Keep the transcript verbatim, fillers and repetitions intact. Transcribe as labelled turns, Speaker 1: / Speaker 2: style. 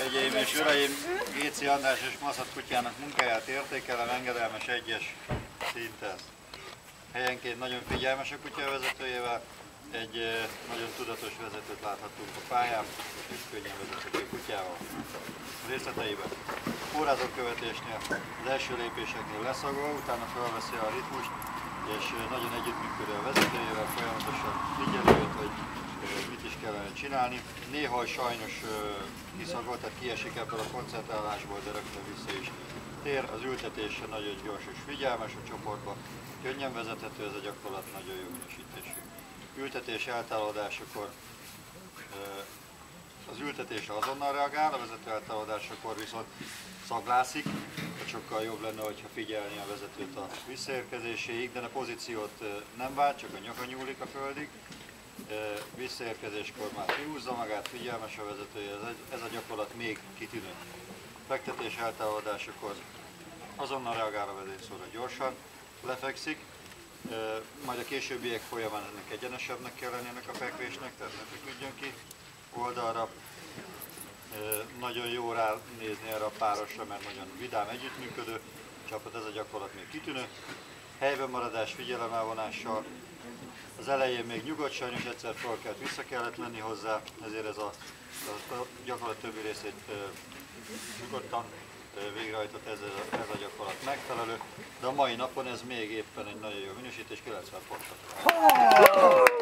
Speaker 1: Hölgyeim és uraim, Géci András és Maszat kutyának munkáját értékelem engedelmes egyes szinten. Helyenként nagyon figyelmes a kutya vezetőjével, egy nagyon tudatos vezetőt láthattunk a pályán, és könnyen vezethető kutyával. A részleteiben a forrázókövetésnél az első lépéseknél leszagol, utána felveszi a ritmust, és nagyon együttműködő a vezetőjével, folyamatosan figyeli őt, hogy mit is kellene csinálni. Néha sajnos kiszagol, tehát kiesik ebből a koncentrálásból, de rögtön vissza is tér. Az ültetése nagyon gyors és figyelmes a csoportban, könnyen vezethető, ez a gyakorlat nagyon jó minősítésű. Ültetés eltávolodásakor az ültetésre azonnal reagál, a vezető eltávolodásakor viszont szaglászik, sokkal jobb lenne, hogyha figyelni a vezetőt a visszaérkezéséig, de a pozíciót nem vált, csak a nyaka nyúlik a földig. Visszaérkezéskor már kihúzza magát, figyelmes a vezetője, ez a gyakorlat még kitűnő. Fektetés eltávolodásakor azonnal reagál a vezérszóra gyorsan, lefekszik, majd a későbbiek folyamán ennek egyenesebbnek kell lenni ennek a fekvésnek, tehát ne feküdjön ki oldalra. Nagyon jó ránézni erre a párosra, mert nagyon vidám együttműködő csapat, ez a gyakorlat még kitűnő. Helyben maradás figyelem elvonással. Az elején még nyugodt, sajnos egyszer fel kellett, vissza kellett menni hozzá, ezért ez a, a gyakorlat többi részét e, nyugodtan e, végrehajtott, ez a, ez a gyakorlat megfelelő, de a mai napon ez még éppen egy nagyon jó minősítés, kilencven pontot.